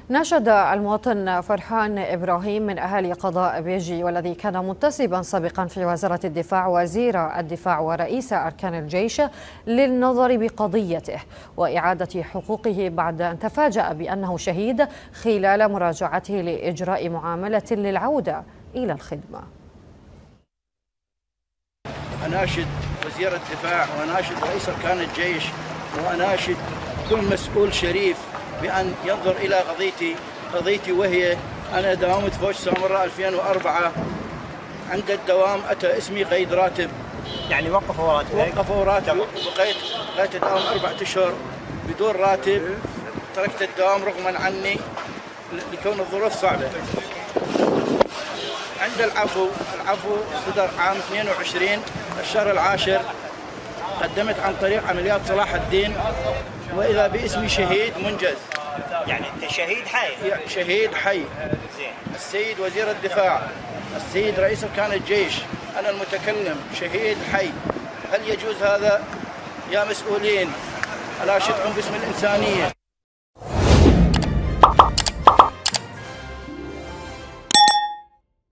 ناشد المواطن فرحان إبراهيم من أهالي قضاء بيجي والذي كان منتسبا سابقا في وزارة الدفاع وزير الدفاع ورئيس أركان الجيش للنظر بقضيته وإعادة حقوقه بعد أن تفاجأ بأنه شهيد خلال مراجعته لإجراء معاملة للعودة إلى الخدمة. أناشد وزير الدفاع وأناشد رئيس أركان الجيش وأناشد كل مسؤول شريف بأن ينظر إلى قضيتي وهي أنا داومت فوج سامراء 2004. عند الدوام أتى اسمي قيد راتب، يعني وقفوا راتب بقيت أداوم 4 أشهر بدون راتب. تركت الدوام رغما عني لكون الظروف صعبة. عند العفو صدر عام 22 الشهر العاشر، قدمت عن طريق عمليات صلاح الدين وإذا باسمي شهيد منجز. يعني أنت شهيد حي؟ شهيد حي. السيد وزير الدفاع، السيد رئيس أركان الجيش، أنا المتكلم شهيد حي. هل يجوز هذا يا مسؤولين؟ أناشدكم باسم الإنسانية.